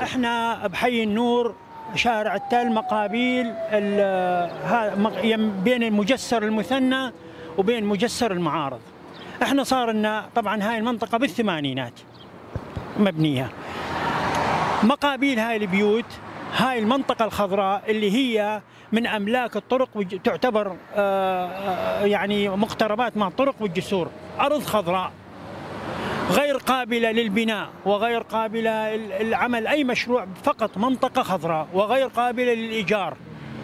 احنا بحي النور شارع التل مقابيل بين المجسر المثنى وبين مجسر المعارض. احنا صار لنا طبعا هاي المنطقة بالثمانينات مبنية مقابيل هاي البيوت. هاي المنطقة الخضراء اللي هي من أملاك الطرق تعتبر يعني مقتربات مع الطرق والجسور، أرض خضراء غير قابلة للبناء وغير قابلة لعمل أي مشروع، فقط منطقة خضراء وغير قابلة للإيجار.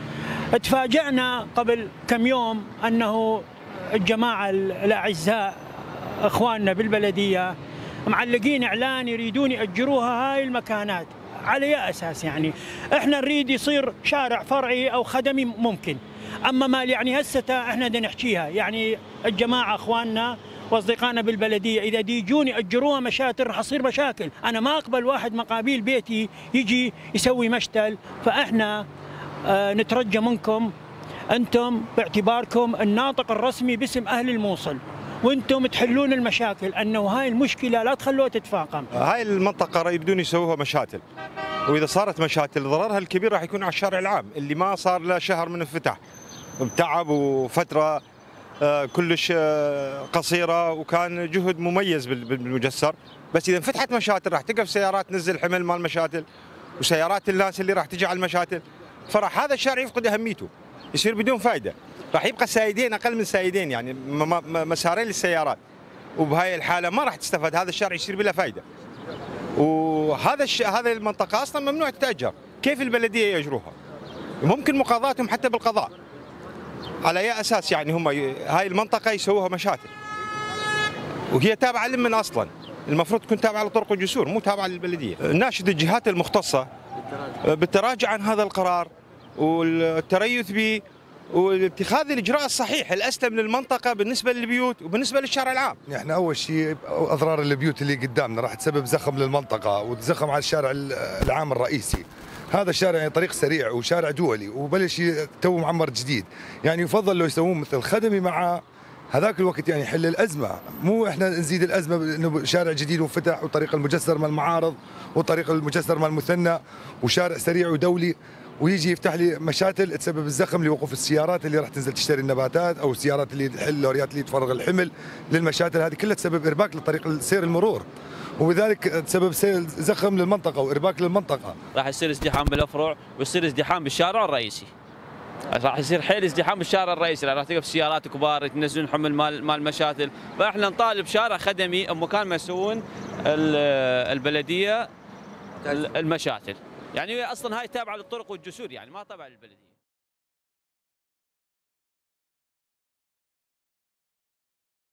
تفاجأنا قبل كم يوم أنه الجماعة الأعزاء إخواننا بالبلدية معلقين إعلان يريدون يأجروها هاي المكانات. على أي أساس؟ يعني إحنا نريد يصير شارع فرعي أو خدمي ممكن، أما ما يعني هسه إحنا بدنا نحكيها. يعني الجماعة إخواننا واصدقائنا بالبلديه اذا دي يجوني اجروها مشاتل راح تصير مشاكل. انا ما اقبل واحد مقابيل بيتي يجي يسوي مشتل. فاحنا نترجى منكم انتم باعتباركم الناطق الرسمي باسم اهل الموصل، وانتم تحلون المشاكل، انه هاي المشكله لا تخلوها تتفاقم. هاي المنطقه يريدون يسووها مشاتل، واذا صارت مشاتل ضررها الكبير راح يكون على الشارع العام اللي ما صار له شهر من انفتاح، بتعب وفتره كلش قصيره وكان جهد مميز بالمجسر. بس اذا انفتحت مشاتل راح تقف سيارات تنزل حمل مال المشاتل وسيارات الناس اللي راح تجي على المشاتل، فراح هذا الشارع يفقد اهميته، يصير بدون فائده. راح يبقى سايدين اقل من سايدين، يعني مسارين للسيارات، وبهاي الحاله ما راح تستفاد، هذا الشارع يصير بلا فائده. وهذا هذه المنطقه اصلا ممنوع تتاجر، كيف البلديه يجروها؟ ممكن مقاضاتهم حتى بالقضاء. على اي اساس يعني هم هاي المنطقه يسووها مشاتل وهي تابعه لمن اصلا؟ المفروض تكون تابعه لطرق والجسور، مو تابعه للبلديه. ناشد الجهات المختصه بالتراجع عن هذا القرار والتريث به واتخاذ الاجراء الصحيح الاسلم للمنطقه بالنسبه للبيوت وبالنسبه للشارع العام. احنا اول شيء اضرار البيوت اللي قدامنا راح تسبب زخم للمنطقه وتزخم على الشارع العام الرئيسي. هذا الشارع يعني طريق سريع وشارع دولي وبلش تو معمر جديد، يعني يفضل لو يسوون مثل خدمي مع هذاك الوقت يعني يحل الازمه، مو احنا نزيد الازمه انه شارع جديد وفتح وطريق المجسر مال المعارض وطريق المجسر مال المثنى وشارع سريع ودولي، ويجي يفتح لي مشاتل تسبب الزخم لوقوف السيارات اللي راح تنزل تشتري النباتات او السيارات اللي تحل اللوريات اللي تفرغ الحمل للمشاتل. هذه كلها تسبب ارباك لطريق سير المرور، وبذلك تسبب زخم للمنطقه وارباك للمنطقه. راح يصير ازدحام بالافرع ويصير ازدحام بالشارع الرئيسي. راح يصير حيل ازدحام بالشارع الرئيسي، راح تقف سيارات كبار ينزلون حمل مال المشاتل. فاحنا نطالب شارع خدمي مكان ما يسوون البلديه المشاتل. يعني اصلا هاي تابعه للطرق والجسور، يعني ما تابعه للبلديه.